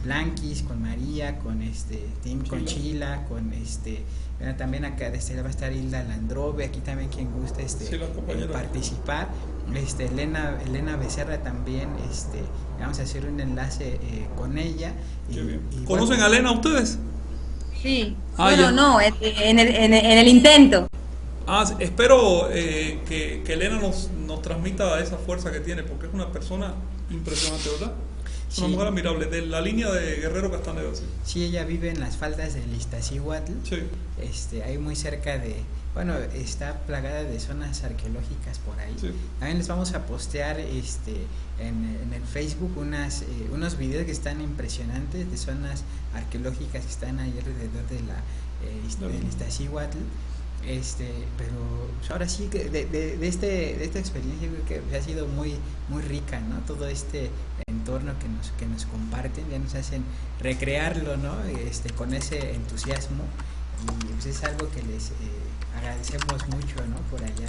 Blanquis, con María, con Tim Conchila, con bueno, también acá va a estar Hilda Landrove, aquí también quien gusta participar, Elena Becerra también, vamos a hacer un enlace con ella. ¿Conocen a Elena ustedes? Sí, Bueno, ya. No, en el intento. Espero que Elena nos transmita esa fuerza que tiene, porque es una persona impresionante, ¿verdad? Es una mujer admirable, de la línea de Guerrero Castaneda. Sí, ella vive en las faldas del Iztaccíhuatl. Sí. Ahí muy cerca de, bueno, está plagada de zonas arqueológicas por ahí. Sí. También les vamos a postear en el Facebook unos videos que están impresionantes de zonas arqueológicas que están ahí alrededor del Iztaccíhuatl. Pero ahora sí que de esta experiencia creo que ha sido muy rica, ¿no? Todo este entorno que nos comparten, ya nos hacen recrearlo, ¿no? Con ese entusiasmo, y pues es algo que les agradecemos mucho, ¿no? Por allá.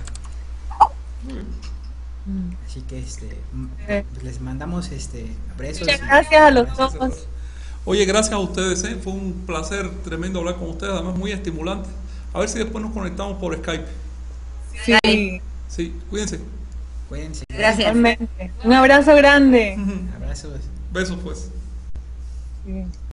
Así que pues les mandamos abrazos. Muchas gracias a los dos. Oye, gracias a ustedes, fue un placer tremendo hablar con ustedes, además muy estimulante. A ver si después nos conectamos por Skype. Sí. Sí, cuídense. Cuídense. Gracias. Un abrazo grande. Abrazos. Besos, pues. Sí.